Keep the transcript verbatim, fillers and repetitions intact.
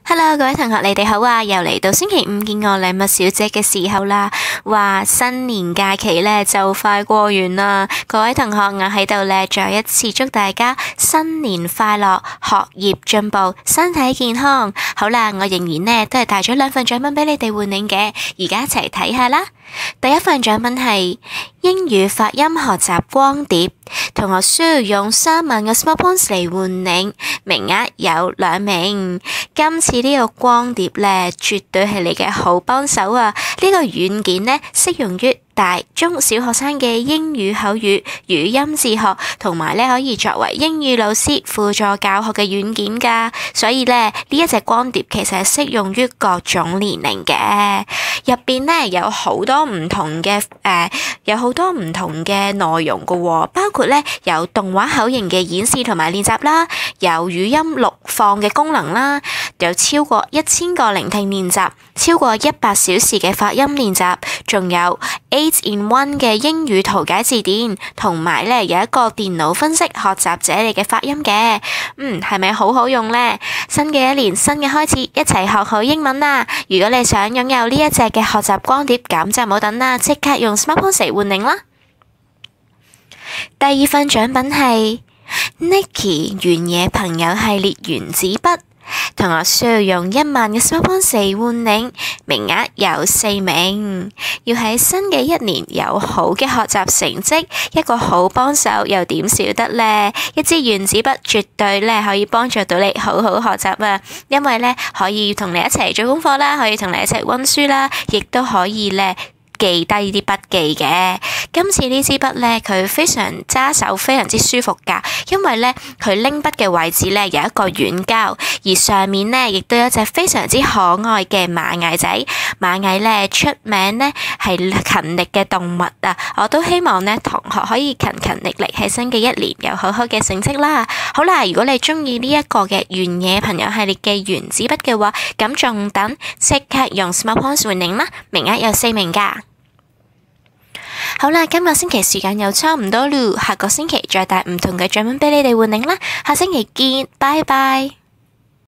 Hello，各位同學，你哋好啊！又嚟到星期五見我禮物小姐嘅時候啦。話新年假期咧就快過完啦，各位同學，我喺度咧再一次祝大家新年快樂，學業進步，身體健康。好啦，我仍然呢都係帶咗兩份獎品俾你哋換領嘅，而家一齊睇下啦。第一份獎品係英語發音學習光碟，同學需要用三萬個 Smart Points 嚟換領，名額有兩名。今次呢個光碟咧，絕對係你嘅好幫手啊！呢個軟件呢，適用於大中小學生嘅英語口語、語音自學，同埋咧可以作為英語老師輔助教學嘅軟件㗎。所以咧，呢一隻光碟其實係適用於各種年齡嘅。入邊咧有好多唔同嘅誒、呃，有好多唔同嘅內容㗎喎，包括咧有動畫口型嘅演示同埋練習啦，有語音錄放嘅功能啦，有超過一千個聆聽練習，超過一百小時嘅發音練習，仲有 eight in one 嘅英語圖解字典，同埋咧有一個電腦分析學習者嚟嘅發音嘅。嗯，係咪好好用呢？新嘅一年，新嘅開始，一齊學好英文啦！如果你想擁有呢一隻嘅學習光碟，咁就冇等啦，即刻用 Smart Points 換領啦！第二份獎品係 Nike 原野朋友系列原子筆，同學需要用一萬嘅 Smart Points 換領，名額有四名。要喺新嘅一年有好嘅學習成績，一個好幫手又點少得呢？一支原子筆絕對咧可以幫助到你好好學習啊！因為咧可以同你一齊做功課啦，可以同你一齊溫書啦，亦都可以咧記低啲筆記嘅。今次呢支筆咧，佢非常揸手，非常之舒服㗎。因為咧，佢拎筆嘅位置咧有一個軟膠，而上面咧亦都有一隻非常之可愛嘅螞蟻仔。螞蟻咧出名咧係勤力嘅動物啊！我都希望咧同學可以勤勤力力喺新嘅一年有好好嘅成績啦。好啦，如果你中意呢一個嘅原野朋友系列嘅原子筆嘅話，咁仲等即刻用 Smart Points 換領啦，名額有四名㗎。好啦，今個星期時間又差唔多咯，下個星期再帶唔同嘅獎品俾你哋換領啦，下星期見，拜拜。